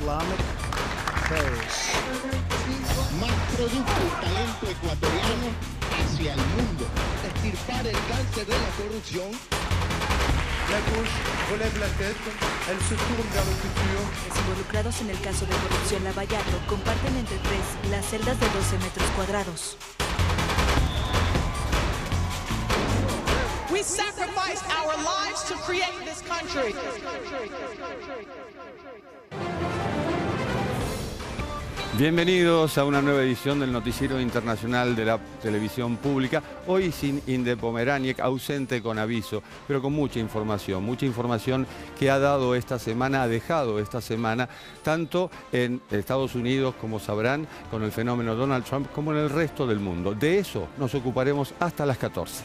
Islamic terrorists. Más producto y talento ecuatoriano hacia el mundo. Extirpar el cáncer de la corrupción. La gauche relève la tête, elle se tourne vers le futur. Los involucrados en el caso de corrupción Lavallato comparten entre tres las celdas de 12 metros cuadrados. We sacrificed our lives to create this country. Bienvenidos a una nueva edición del Noticiero Internacional de la Televisión Pública. Hoy sin Inde Pomeráñez, ausente con aviso, pero con mucha información que ha dado esta semana, ha dejado esta semana, tanto en Estados Unidos, como sabrán, con el fenómeno Donald Trump, como en el resto del mundo. De eso nos ocuparemos hasta las 14.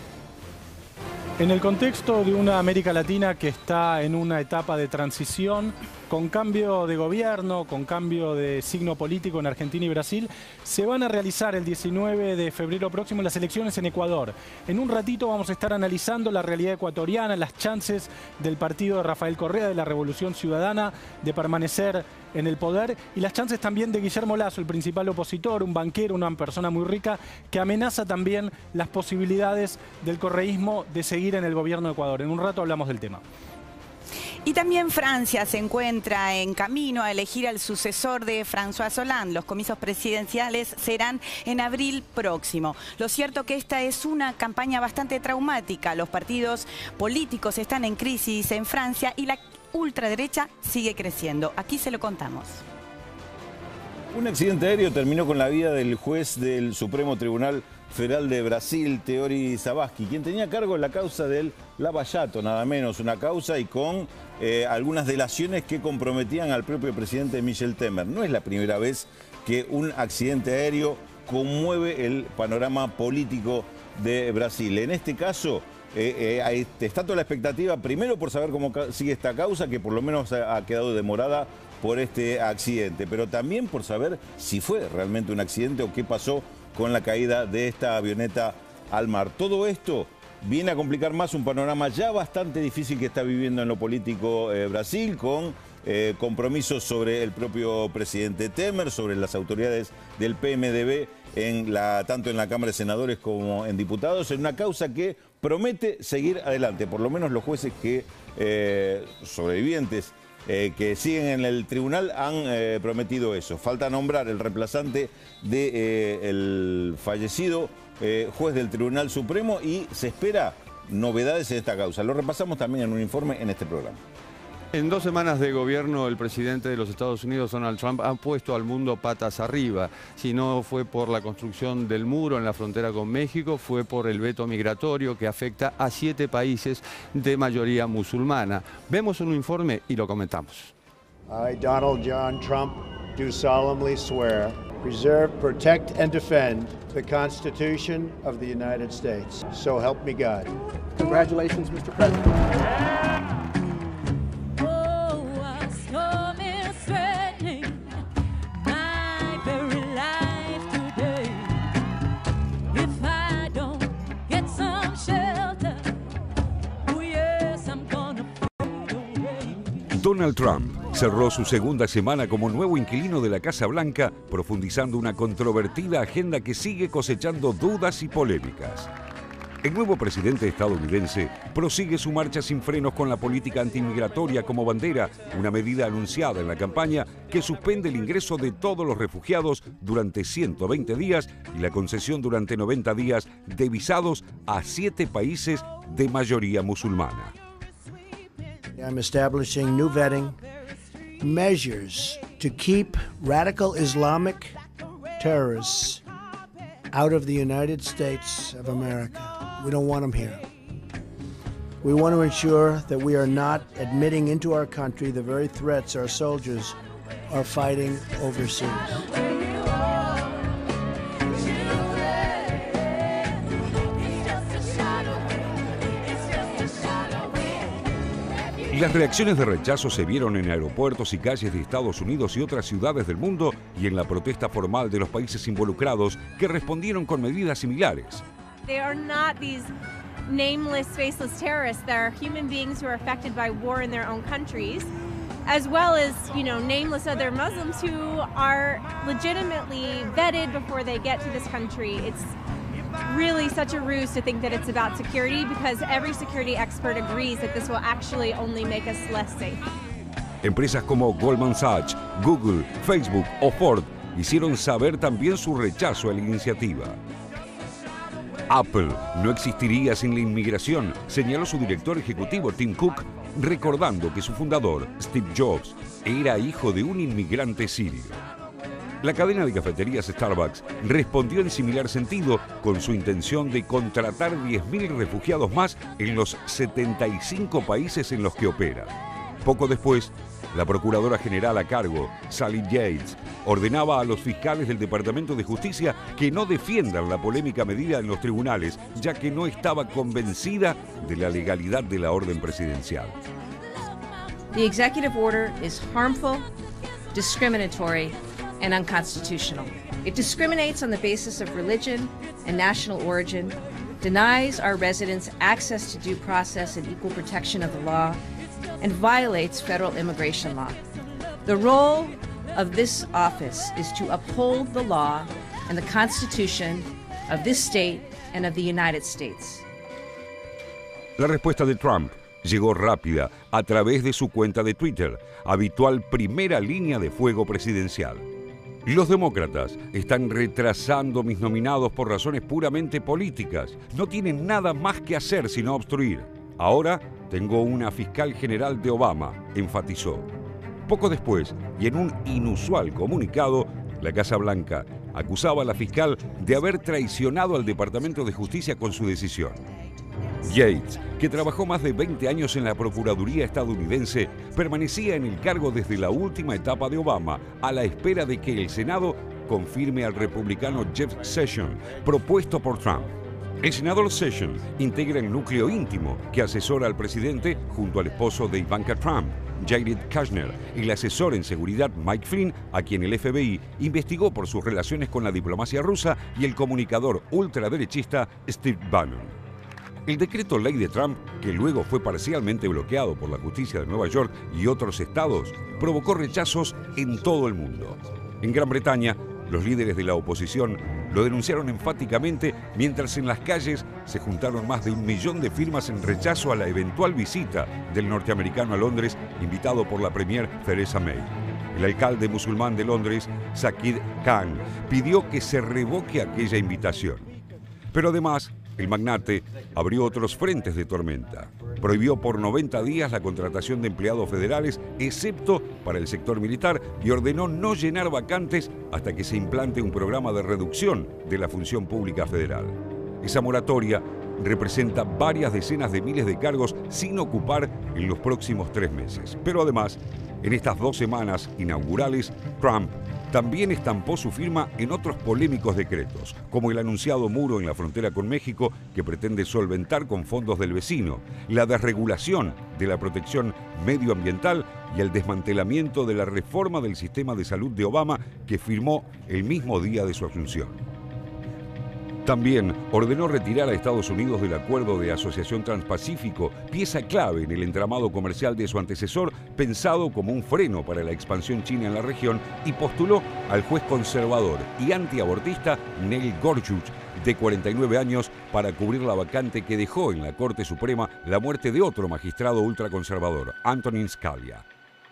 En el contexto de una América Latina que está en una etapa de transición, con cambio de gobierno, con cambio de signo político en Argentina y Brasil, se van a realizar el 19 de febrero próximo las elecciones en Ecuador. En un ratito vamos a estar analizando la realidad ecuatoriana, las chances del partido de Rafael Correa, de la Revolución Ciudadana, de permanecer en el poder, y las chances también de Guillermo Lasso, el principal opositor, un banquero, una persona muy rica, que amenaza también las posibilidades del correísmo de seguir en el gobierno de Ecuador. En un rato hablamos del tema. Y también Francia se encuentra en camino a elegir al sucesor de François Hollande. Los comicios presidenciales serán en abril próximo. Lo cierto que esta es una campaña bastante traumática. Los partidos políticos están en crisis en Francia y la ultraderecha sigue creciendo. Aquí se lo contamos. Un accidente aéreo terminó con la vida del juez del Supremo Tribunal Federal de Brasil, Teori Zavascki, quien tenía a cargo la causa del Lavallato, nada menos, una causa y con algunas delaciones que comprometían al propio presidente Michel Temer. No es la primera vez que un accidente aéreo conmueve el panorama político de Brasil. En este caso, está toda la expectativa, primero por saber cómo sigue esta causa, que por lo menos ha quedado demorada por este accidente, pero también por saber si fue realmente un accidente o qué pasó con la caída de esta avioneta al mar. Todo esto viene a complicar más un panorama ya bastante difícil que está viviendo en lo político Brasil, con compromisos sobre el propio presidente Temer, sobre las autoridades del PMDB, tanto en la Cámara de Senadores como en diputados, en una causa que promete seguir adelante. Por lo menos los jueces que sobrevivientes que siguen en el tribunal han prometido eso. Falta nombrar el reemplazante del fallecido juez del Tribunal Supremo y se espera novedades en esta causa. Lo repasamos también en un informe en este programa. En 2 semanas de gobierno, el presidente de los Estados Unidos, Donald Trump, ha puesto al mundo patas arriba. Si no fue por la construcción del muro en la frontera con México, fue por el veto migratorio que afecta a 7 países de mayoría musulmana. Vemos un informe y lo comentamos. I, Donald John Trump, do solemnly swear, preserve, protect, and defend the Constitution of the United States. So help me God. Congratulations, Mr. President. Donald Trump cerró su segunda semana como nuevo inquilino de la Casa Blanca, profundizando una controvertida agenda que sigue cosechando dudas y polémicas. El nuevo presidente estadounidense prosigue su marcha sin frenos con la política antimigratoria como bandera, una medida anunciada en la campaña que suspende el ingreso de todos los refugiados durante 120 días y la concesión durante 90 días de visados a 7 países de mayoría musulmana. I'm establishing new vetting measures to keep radical Islamic terrorists out of the United States of America. We don't want them here. We want to ensure that we are not admitting into our country the very threats our soldiers are fighting overseas. Las reacciones de rechazo se vieron en aeropuertos y calles de Estados Unidos y otras ciudades del mundo y en la protesta formal de los países involucrados que respondieron con medidas similares. They are not these nameless, faceless terrorists. They are human beings who are affected by war in their own countries. as well as, nameless other Muslims who are legitimately vetted before they get to this country. It's really such a ruse to think that it's about security, because every security expert agrees that this will actually only make us less safe. Empresas como Goldman Sachs, Google, Facebook o Ford hicieron saber también su rechazo a la iniciativa. Apple no existiría sin la inmigración, señaló su director ejecutivo Tim Cook, recordando que su fundador, Steve Jobs, era hijo de un inmigrante sirio. La cadena de cafeterías Starbucks respondió en similar sentido con su intención de contratar 10.000 refugiados más en los 75 países en los que opera. Poco después, la Procuradora General a cargo, Sally Yates, ordenaba a los fiscales del Departamento de Justicia que no defiendan la polémica medida en los tribunales, ya que no estaba convencida de la legalidad de la orden presidencial. The executive order is harmful, discriminatory, and unconstitutional. It discriminates on the basis of religion and national origin, denies our residents access to due process and equal protection of the law, and violates federal immigration law. The role of this office is to uphold the law and the Constitution of this state and of the United States. La respuesta de Trump llegó rápida a través de su cuenta de Twitter, habitual primera línea de fuego presidencial. Los demócratas están retrasando mis nominados por razones puramente políticas. No tienen nada más que hacer sino obstruir. Ahora tengo una fiscal general de Obama, enfatizó. Poco después, y en un inusual comunicado, la Casa Blanca acusaba a la fiscal de haber traicionado al Departamento de Justicia con su decisión. Yates, que trabajó más de 20 años en la Procuraduría estadounidense, permanecía en el cargo desde la última etapa de Obama, a la espera de que el Senado confirme al republicano Jeff Sessions, propuesto por Trump. El senador Sessions integra el núcleo íntimo que asesora al presidente junto al esposo de Ivanka Trump, Jared Kushner, y el asesor en seguridad Mike Flynn, a quien el FBI investigó por sus relaciones con la diplomacia rusa, y el comunicador ultraderechista Steve Bannon. El decreto ley de Trump, que luego fue parcialmente bloqueado por la justicia de Nueva York y otros estados, provocó rechazos en todo el mundo. En Gran Bretaña, los líderes de la oposición lo denunciaron enfáticamente, mientras en las calles se juntaron más de 1 millón de firmas en rechazo a la eventual visita del norteamericano a Londres, invitado por la premier Theresa May. El alcalde musulmán de Londres, Saqib Khan, pidió que se revoque aquella invitación. Pero además, el magnate abrió otros frentes de tormenta. Prohibió por 90 días la contratación de empleados federales, excepto para el sector militar, y ordenó no llenar vacantes hasta que se implante un programa de reducción de la función pública federal. Esa moratoria representa varias decenas de miles de cargos sin ocupar en los próximos 3 meses. Pero además, en estas 2 semanas inaugurales, Trump también estampó su firma en otros polémicos decretos, como el anunciado muro en la frontera con México, que pretende solventar con fondos del vecino, la desregulación de la protección medioambiental y el desmantelamiento de la reforma del sistema de salud de Obama, que firmó el mismo día de su asunción. También ordenó retirar a Estados Unidos del Acuerdo de Asociación Transpacífico, pieza clave en el entramado comercial de su antecesor, pensado como un freno para la expansión china en la región, y postuló al juez conservador y antiabortista Neil Gorsuch, de 49 años, para cubrir la vacante que dejó en la Corte Suprema la muerte de otro magistrado ultraconservador, Antonin Scalia.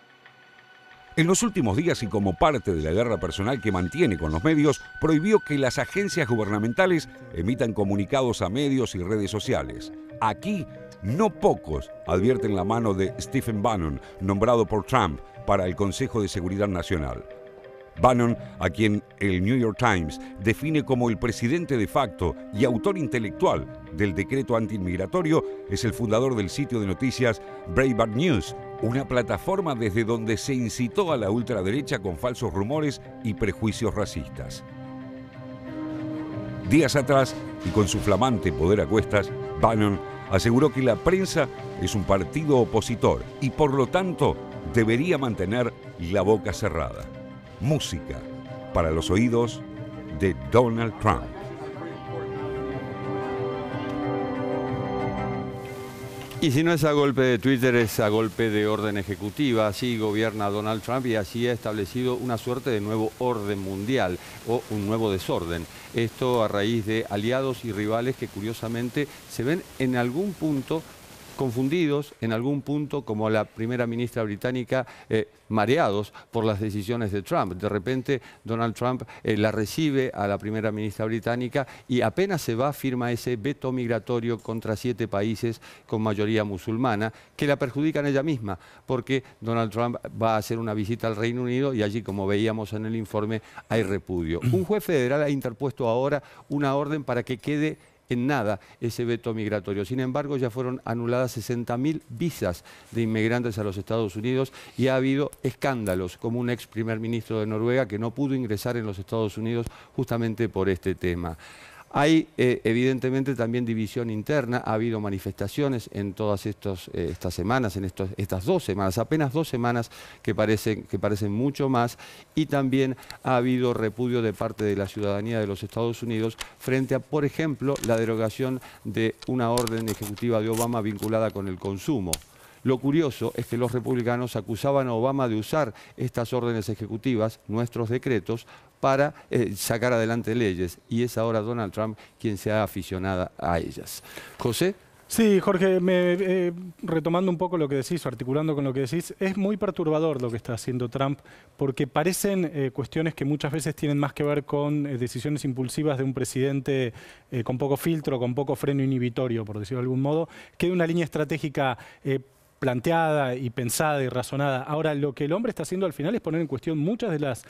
En los últimos días, y como parte de la guerra personal que mantiene con los medios, prohibió que las agencias gubernamentales emitan comunicados a medios y redes sociales. Aquí, no pocos advierten la mano de Stephen Bannon, nombrado por Trump para el Consejo de Seguridad Nacional. Bannon, a quien el New York Times define como el presidente de facto y autor intelectual del decreto antiinmigratorio, es el fundador del sitio de noticias Breitbart News, una plataforma desde donde se incitó a la ultraderecha con falsos rumores y prejuicios racistas. Días atrás, y con su flamante poder a cuestas, Bannon aseguró que la prensa es un partido opositor y por lo tanto debería mantener la boca cerrada. Música para los oídos de Donald Trump. Y si no es a golpe de Twitter, es a golpe de orden ejecutiva. Así gobierna Donald Trump y así ha establecido una suerte de nuevo orden mundial o un nuevo desorden. Esto a raíz de aliados y rivales que curiosamente se ven en algún punto confundidos, en algún punto, como la primera ministra británica, mareados por las decisiones de Trump. De repente Donald Trump la recibe a la primera ministra británica y apenas se va, firma ese veto migratorio contra 7 países con mayoría musulmana que la perjudican ella misma, porque Donald Trump va a hacer una visita al Reino Unido y allí, como veíamos en el informe, hay repudio. Un juez federal ha interpuesto ahora una orden para que quede en nada ese veto migratorio. Sin embargo, ya fueron anuladas 60.000 visas de inmigrantes a los Estados Unidos y ha habido escándalos, como un ex primer ministro de Noruega que no pudo ingresar en los Estados Unidos justamente por este tema. Hay evidentemente también división interna, ha habido manifestaciones en todas estas semanas, en estas 2 semanas, apenas 2 semanas que parecen mucho más, y también ha habido repudio de parte de la ciudadanía de los Estados Unidos frente a, por ejemplo, la derogación de una orden ejecutiva de Obama vinculada con el consumo. Lo curioso es que los republicanos acusaban a Obama de usar estas órdenes ejecutivas, nuestros decretos, para sacar adelante leyes, y es ahora Donald Trump quien se ha aficionado a ellas. José. Sí, Jorge, retomando un poco lo que decís, o articulando con lo que decís, es muy perturbador lo que está haciendo Trump, porque parecen cuestiones que muchas veces tienen más que ver con decisiones impulsivas de un presidente con poco filtro, con poco freno inhibitorio, por decirlo de algún modo, que de una línea estratégica planteada y pensada y razonada. Ahora, lo que el hombre está haciendo al final es poner en cuestión muchas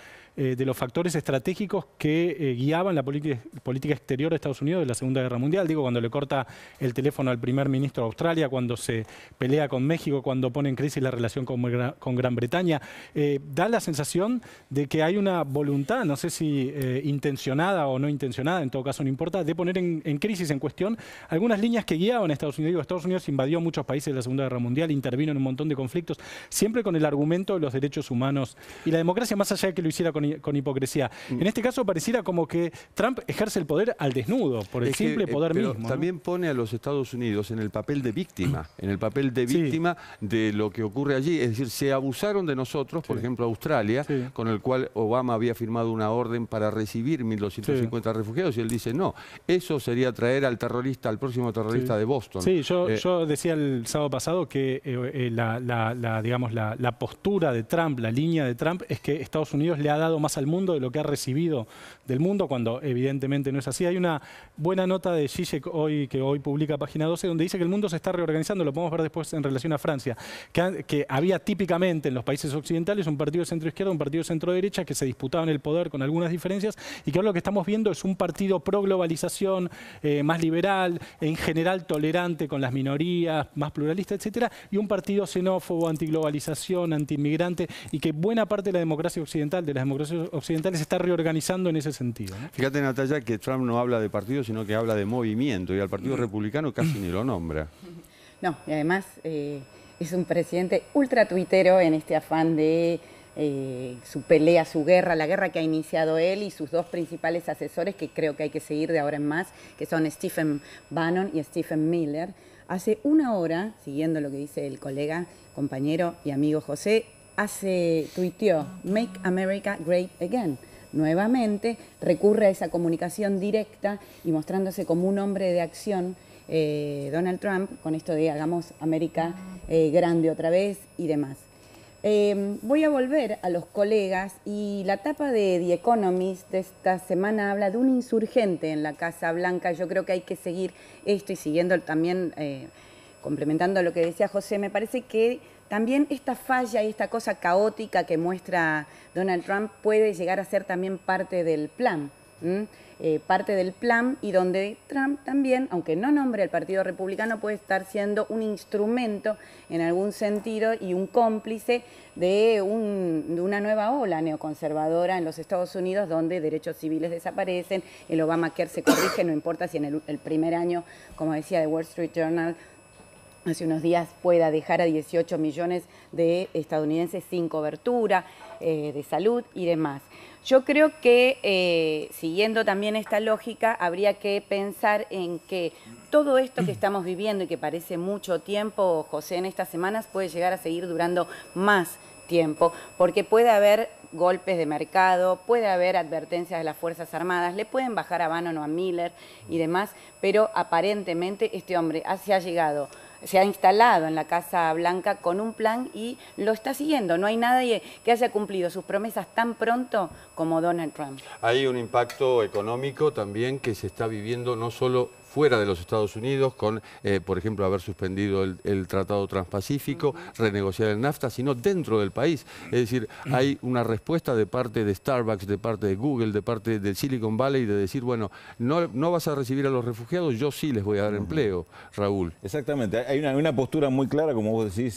de los factores estratégicos que guiaban la política exterior de Estados Unidos de la Segunda Guerra Mundial. Digo, cuando le corta el teléfono al primer ministro de Australia, cuando se pelea con México, cuando pone en crisis la relación con Gran Bretaña. Da la sensación de que hay una voluntad, no sé si intencionada o no intencionada, en todo caso no importa, de poner en crisis, en cuestión, algunas líneas que guiaban a Estados Unidos. Digo, Estados Unidos invadió muchos países de la Segunda Guerra Mundial, intervino en un montón de conflictos, siempre con el argumento de los derechos humanos y la democracia, más allá de que lo hiciera con hipocresía. En este caso pareciera como que Trump ejerce el poder al desnudo, por el simple poder pero mismo. También pone a los Estados Unidos en el papel de víctima, de lo que ocurre allí. Es decir, se abusaron de nosotros, por ejemplo Australia, con el cual Obama había firmado una orden para recibir 1.250 refugiados, y él dice, no, eso sería traer al terrorista, al próximo terrorista de Boston. Sí, yo decía el sábado pasado que la postura de Trump, la línea de Trump, es que Estados Unidos le ha dado más al mundo de lo que ha recibido del mundo, cuando evidentemente no es así. Hay una buena nota de Zizek que hoy publica Página 12, donde dice que el mundo se está reorganizando, lo podemos ver después en relación a Francia, que había típicamente en los países occidentales un partido de centro-izquierda, un partido de centro-derecha que se disputaban el poder con algunas diferencias, y que ahora lo que estamos viendo es un partido pro-globalización, más liberal, en general tolerante con las minorías, más pluralista, etcétera, y un partido xenófobo, antiglobalización, antiinmigrante, y que buena parte de la democracia occidental, de las democracias occidentales, se está reorganizando en ese sentido, ¿no? Fíjate, Natalia, que Trump no habla de partido, sino que habla de movimiento, y al Partido Republicano casi ni lo nombra. No, y además es un presidente ultra tuitero en este afán de su pelea, su guerra, la guerra que ha iniciado él y sus 2 principales asesores, que creo que hay que seguir de ahora en más, que son Stephen Bannon y Stephen Miller. Hace una hora, siguiendo lo que dice el colega, compañero y amigo José, tuiteó Make America Great Again. Nuevamente recurre a esa comunicación directa y mostrándose como un hombre de acción, Donald Trump, con esto de hagamos América grande otra vez y demás. Voy a volver a los colegas, y la tapa de The Economist de esta semana habla de un insurgente en la Casa Blanca. Yo creo que hay que seguir esto, y siguiendo también, complementando lo que decía José, me parece que también esta falla y esta cosa caótica que muestra Donald Trump puede llegar a ser también parte del plan. Y donde Trump también, aunque no nombre al Partido Republicano, puede estar siendo un instrumento en algún sentido y un cómplice de una nueva ola neoconservadora en los Estados Unidos, donde derechos civiles desaparecen, el Obamacare se corrige, no importa si en el primer año, como decía The Wall Street Journal, hace unos días pueda dejar a 18 millones de estadounidenses sin cobertura de salud y demás. Yo creo que, siguiendo también esta lógica, habría que pensar en que todo esto que estamos viviendo y que parece mucho tiempo, José, en estas semanas puede llegar a seguir durando más tiempo, porque puede haber golpes de mercado, puede haber advertencias de las Fuerzas Armadas, le pueden bajar a Bannon o a Miller y demás, pero aparentemente este hombre se ha instalado en la Casa Blanca con un plan y lo está siguiendo. No hay nadie que haya cumplido sus promesas tan pronto como Donald Trump. Hay un impacto económico también que se está viviendo no solo fuera de los Estados Unidos, con, por ejemplo, haber suspendido el Tratado Transpacífico, renegociar el NAFTA, sino dentro del país. Es decir, hay una respuesta de parte de Starbucks, de parte de Google, de parte del Silicon Valley, de decir, bueno, no vas a recibir a los refugiados, yo sí les voy a dar empleo, Raúl. Exactamente, hay una postura muy clara, como vos decís,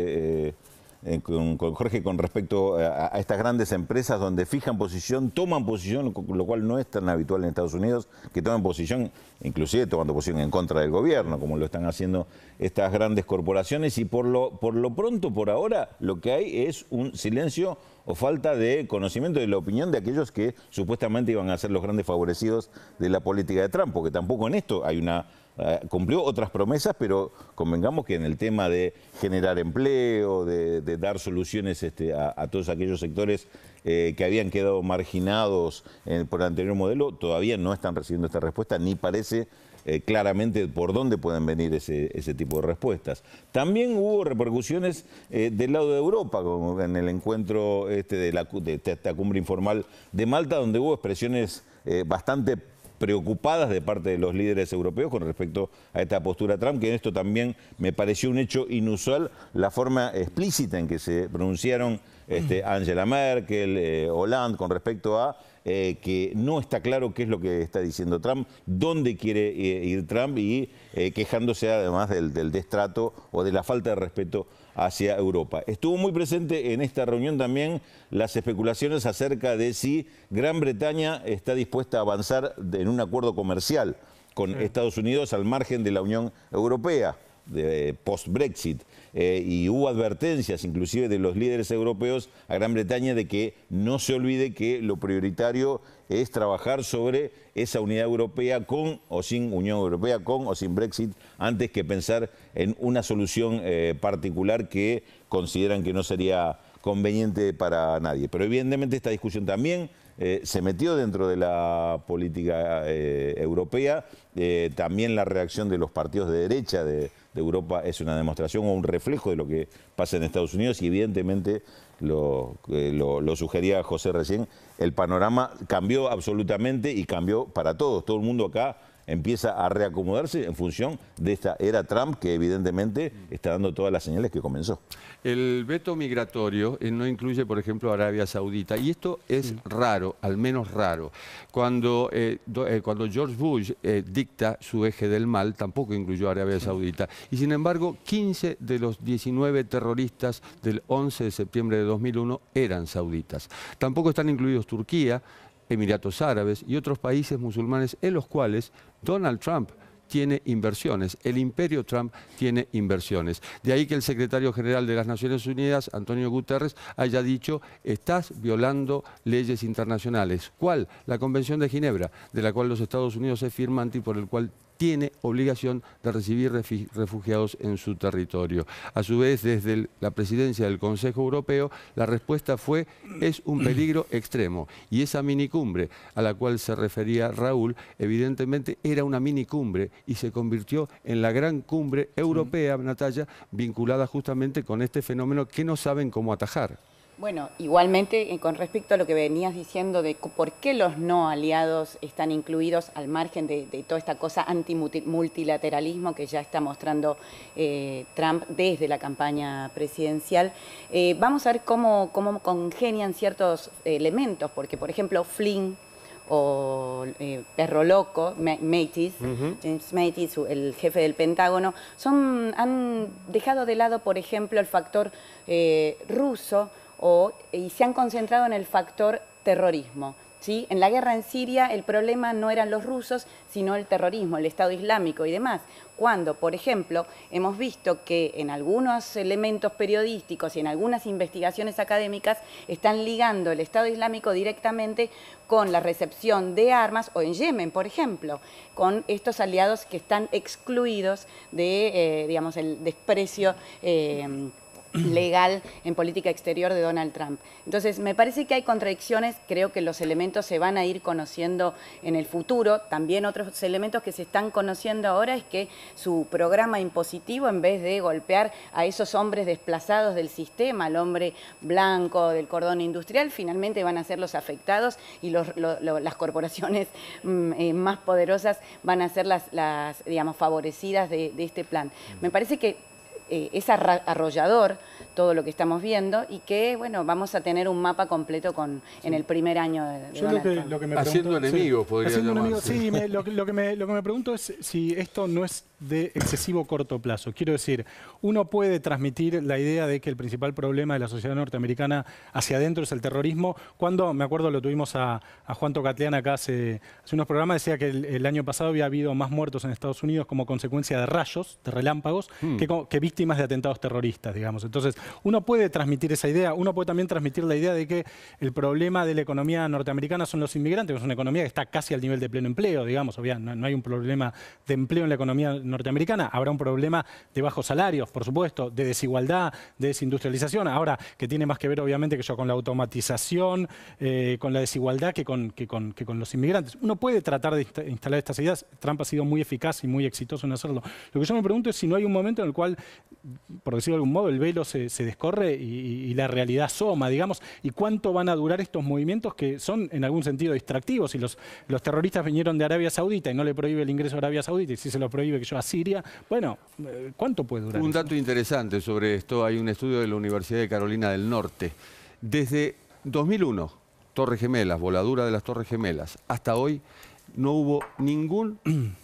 con Jorge, con respecto a estas grandes empresas donde fijan posición, toman posición, lo cual no es tan habitual en Estados Unidos, que toman posición, inclusive tomando posición en contra del gobierno, como lo están haciendo estas grandes corporaciones, y por lo pronto, por ahora, lo que hay es un silencio o falta de conocimiento de la opinión de aquellos que supuestamente iban a ser los grandes favorecidos de la política de Trump, porque tampoco en esto hay cumplió otras promesas, pero convengamos que en el tema de generar empleo, de dar soluciones a todos aquellos sectores que habían quedado marginados por el anterior modelo, todavía no están recibiendo esta respuesta, ni parece claramente por dónde pueden venir ese tipo de respuestas. También hubo repercusiones del lado de Europa, como en el encuentro de esta cumbre informal de Malta, donde hubo expresiones bastante preocupadas de parte de los líderes europeos con respecto a esta postura de Trump, que en esto también me pareció un hecho inusual, la forma explícita en que se pronunciaron Angela Merkel, Hollande, con respecto a que no está claro qué es lo que está diciendo Trump, dónde quiere ir Trump y quejándose además del destrato o de la falta de respeto hacia Europa. Estuvo muy presente en esta reunión también las especulaciones acerca de si Gran Bretaña está dispuesta a avanzar en un acuerdo comercial con Estados Unidos al margen de la Unión Europea, post-Brexit. Y hubo advertencias inclusive de los líderes europeos a Gran Bretaña de que no se olvide que lo prioritario es trabajar sobre esa unidad europea con o sin Unión Europea, con o sin Brexit, antes que pensar en una solución particular que consideran que no sería conveniente para nadie. Pero evidentemente esta discusión también se metió dentro de la política europea. También la reacción de los partidos de derecha de Europa es una demostración o un reflejo de lo que pasa en Estados Unidos, y evidentemente lo sugería José recién, el panorama cambió absolutamente y cambió para todos. Todo el mundo acá empieza a reacomodarse en función de esta era Trump, que evidentemente está dando todas las señales que comenzó. El veto migratorio no incluye, por ejemplo, Arabia Saudita, y esto es raro, al menos raro. Cuando George Bush dicta su eje del mal, tampoco incluyó a Arabia Saudita. Y sin embargo, 15 de los 19 terroristas del 11 de septiembre de 2001 eran sauditas. Tampoco están incluidos Turquía, Emiratos Árabes y otros países musulmanes en los cuales Donald Trump tiene inversiones, el imperio Trump tiene inversiones. De ahí que el secretario general de las Naciones Unidas, Antonio Guterres, haya dicho: estás violando leyes internacionales. ¿Cuál? La Convención de Ginebra, de la cual los Estados Unidos es firmante y por el cual tiene obligación de recibir refugiados en su territorio. A su vez, desde la presidencia del Consejo Europeo, la respuesta fue: es un peligro extremo. Y esa minicumbre a la cual se refería Raúl, evidentemente era una minicumbre y se convirtió en la gran cumbre europea, Natalia, vinculada justamente con este fenómeno que no saben cómo atajar. Bueno, igualmente con respecto a lo que venías diciendo de por qué los no aliados están incluidos al margen de toda esta cosa antimultilateralismo que ya está mostrando Trump desde la campaña presidencial, vamos a ver cómo congenian ciertos elementos, porque por ejemplo Flynn o Perro Loco, James Mattis, el jefe del Pentágono, han dejado de lado, por ejemplo, el factor ruso y se han concentrado en el factor terrorismo. ¿sí? En la guerra en Siria el problema no eran los rusos, sino el terrorismo, el Estado Islámico y demás. Cuando, por ejemplo, hemos visto que en algunos elementos periodísticos y en algunas investigaciones académicas están ligando el Estado Islámico directamente con la recepción de armas, o en Yemen, por ejemplo, con estos aliados que están excluidos de, digamos, el desprecio legal en política exterior de Donald Trump. Entonces, me parece que hay contradicciones, creo que los elementos se van a ir conociendo en el futuro. También otros elementos que se están conociendo ahora es que su programa impositivo, en vez de golpear a esos hombres desplazados del sistema, al hombre blanco del cordón industrial, finalmente van a ser los afectados y las corporaciones más poderosas van a ser las digamos, favorecidas de este plan. Me parece que es arrollador todo lo que estamos viendo y que, bueno, vamos a tener un mapa completo en el primer año de Donald Trump. Lo que me haciendo enemigos, podría llamarse. Sí, lo que me pregunto es si esto no es de excesivo corto plazo. Quiero decir, uno puede transmitir la idea de que el principal problema de la sociedad norteamericana hacia adentro es el terrorismo. Cuando, me acuerdo, lo tuvimos a Juan Tocatlián acá hace unos programas, decía que el año pasado había habido más muertos en Estados Unidos como consecuencia de rayos, de relámpagos, que víctimas de atentados terroristas, digamos. Entonces, uno puede transmitir esa idea, uno puede también transmitir la idea de que el problema de la economía norteamericana son los inmigrantes, que es una economía que está casi al nivel de pleno empleo, digamos. Obviamente, no hay un problema de empleo en la economía norteamericana, habrá un problema de bajos salarios, por supuesto, de desigualdad, de desindustrialización, ahora que tiene más que ver obviamente que yo con la automatización, con la desigualdad que con los inmigrantes. Uno puede tratar de instalar estas ideas, Trump ha sido muy eficaz y muy exitoso en hacerlo. Lo que yo me pregunto es si no hay un momento en el cual, por decirlo de algún modo, el velo se descorre y la realidad asoma, digamos, y cuánto van a durar estos movimientos que son en algún sentido distractivos. Si los terroristas vinieron de Arabia Saudita y no le prohíbe el ingreso a Arabia Saudita, y si se lo prohíbe que yo a Siria, bueno, ¿cuánto puede durar? Un dato interesante sobre esto, hay un estudio de la Universidad de Carolina del Norte. Desde 2001, Torres Gemelas, voladura de las Torres Gemelas, hasta hoy no hubo ningún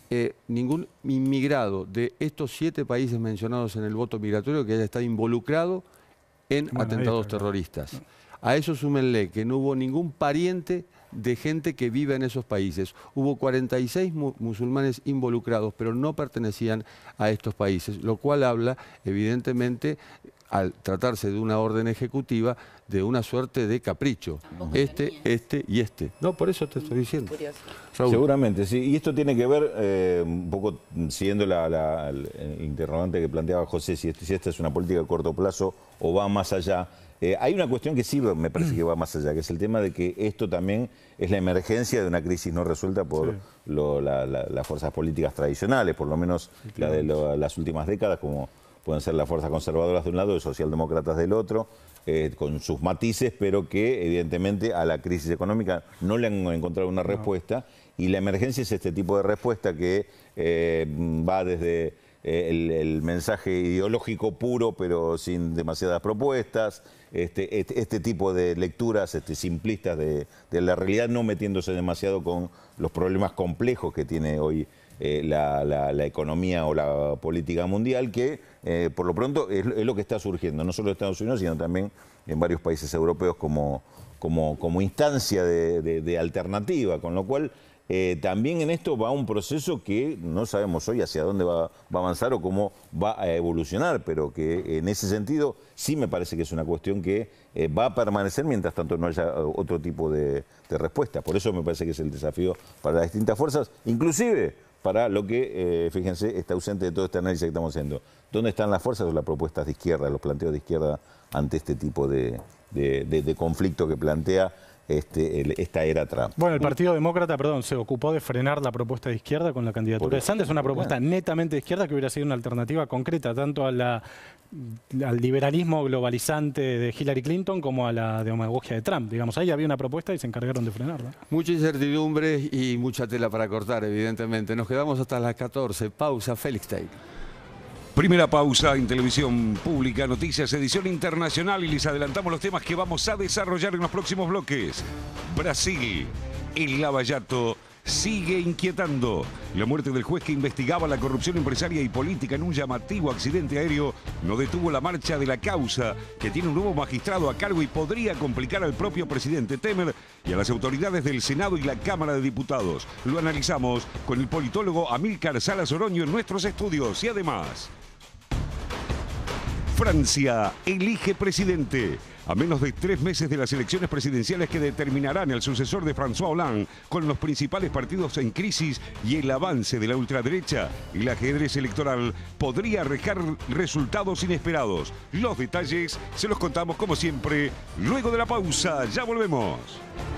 inmigrado de estos 7 países mencionados en el voto migratorio que haya estado involucrado en atentados terroristas. A eso súmenle que no hubo ningún pariente de gente que vive en esos países. Hubo 46 musulmanes involucrados, pero no pertenecían a estos países, lo cual habla, evidentemente, al tratarse de una orden ejecutiva, de una suerte de capricho. Este y este. No, por eso te estoy diciendo. Raúl. Seguramente, sí. Y esto tiene que ver, un poco siguiendo el interrogante que planteaba José, si esta es una política a corto plazo o va más allá. Hay una cuestión que sí me parece que va más allá, que es el tema de que esto también es la emergencia de una crisis no resuelta por las fuerzas políticas tradicionales, por lo menos la de las últimas décadas, como pueden ser las fuerzas conservadoras de un lado y socialdemócratas del otro, con sus matices, pero que evidentemente a la crisis económica no le han encontrado una respuesta, y la emergencia es este tipo de respuesta que va desde el mensaje ideológico puro pero sin demasiadas propuestas, este tipo de lecturas simplistas de la realidad, no metiéndose demasiado con los problemas complejos que tiene hoy la economía o la política mundial, que por lo pronto es lo que está surgiendo, no solo en Estados Unidos, sino también en varios países europeos como instancia de alternativa, con lo cual también en esto va un proceso que no sabemos hoy hacia dónde va a avanzar o cómo va a evolucionar, pero que en ese sentido sí me parece que es una cuestión que va a permanecer mientras tanto no haya otro tipo de respuesta. Por eso me parece que es el desafío para las distintas fuerzas, inclusive para lo que, fíjense, está ausente de todo este análisis que estamos haciendo. ¿Dónde están las fuerzas o las propuestas de izquierda, los planteos de izquierda ante este tipo de conflicto que plantea esta era Trump? Bueno, el Partido Demócrata, se ocupó de frenar la propuesta de izquierda con la candidatura de Sanders, una propuesta netamente de izquierda que hubiera sido una alternativa concreta tanto al liberalismo globalizante de Hillary Clinton como a la demagogia de Trump. Digamos, ahí había una propuesta y se encargaron de frenarla. Mucha incertidumbre y mucha tela para cortar, evidentemente. Nos quedamos hasta las 14. Pausa, Félix Teil. Primera pausa en televisión pública, noticias, edición internacional, y les adelantamos los temas que vamos a desarrollar en los próximos bloques. Brasil, el Lava Jato sigue inquietando. La muerte del juez que investigaba la corrupción empresaria y política en un llamativo accidente aéreo no detuvo la marcha de la causa, que tiene un nuevo magistrado a cargo y podría complicar al propio presidente Temer y a las autoridades del Senado y la Cámara de Diputados. Lo analizamos con el politólogo Amílcar Salas Oroño en nuestros estudios y además... Francia elige presidente. A menos de 3 meses de las elecciones presidenciales que determinarán el sucesor de François Hollande, con los principales partidos en crisis y el avance de la ultraderecha, el ajedrez electoral podría arrojar resultados inesperados. Los detalles se los contamos como siempre luego de la pausa. Ya volvemos.